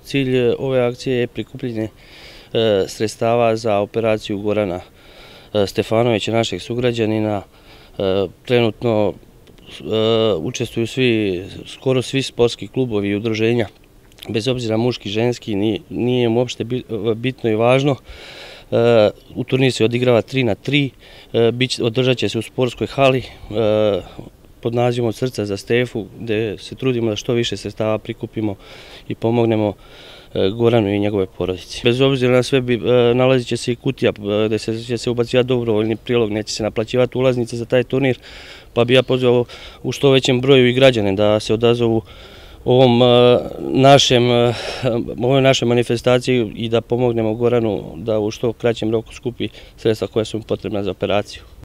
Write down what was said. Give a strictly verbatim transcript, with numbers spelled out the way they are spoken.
Cilj ove akcije je prikupljanje sredstava za operaciju Gorana Stefanovića, našeg sugrađanina. Trenutno učestvuju svi, skoro svi sportski klubovi i udruženja, bez obzira muški, ženski, nije im uopšte bitno i važno. U turnir se odigrava tri na tri, održat će se u sportskoj hali pod nazivom Od srca za Stefu, gde se trudimo da što više sredstava prikupimo i pomognemo Goranu i njegove porodici. Bez obzira na sve nalazit će se i kutija gde će se ubacivati dobrovoljni prilog, neće se naplaćivati ulaznice za taj turnir, pa bi ja pozvao u što većem broju i građane da se odazovu ovom našem, ovoj našoj manifestaciji i da pomognemo Goranu da u što kraćem roku skupi sredstva koja su mu potrebna za operaciju.